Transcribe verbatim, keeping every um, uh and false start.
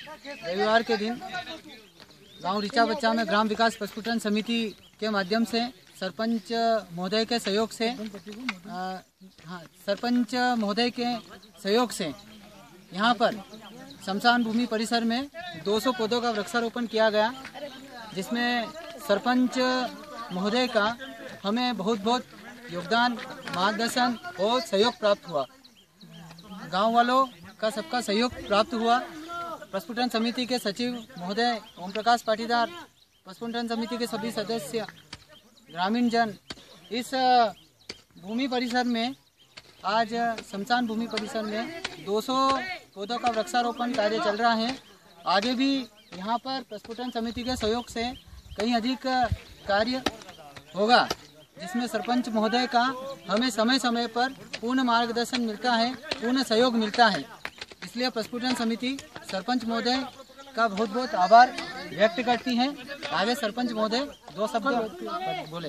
रविवार के दिन गांव रिचा बच्चा में ग्राम विकास पशुपालन समिति के माध्यम से सरपंच महोदय के सहयोग से आ, हाँ सरपंच महोदय के सहयोग से यहाँ पर शमशान भूमि परिसर में दो सौ पौधों का वृक्षारोपण किया गया, जिसमें सरपंच महोदय का हमें बहुत बहुत योगदान, मार्गदर्शन और सहयोग प्राप्त हुआ। गांव वालों का सबका सहयोग प्राप्त हुआ। पशुपालन समिति के सचिव महोदय ओम प्रकाश पाटीदार, पशुपालन समिति के सभी सदस्य, ग्रामीण जन इस भूमि परिसर में आज शमशान भूमि परिसर में दो सौ पौधों का वृक्षारोपण कार्य चल रहा है। आगे भी यहाँ पर पशुपालन समिति के सहयोग से कहीं अधिक कार्य होगा, जिसमें सरपंच महोदय का हमें समय समय पर पूर्ण मार्गदर्शन मिलता है, पूर्ण सहयोग मिलता है। इसलिए पशुपालन समिति सरपंच महोदय का बहुत बहुत आभार व्यक्त करती है। आगे सरपंच महोदय दो शब्द बोले।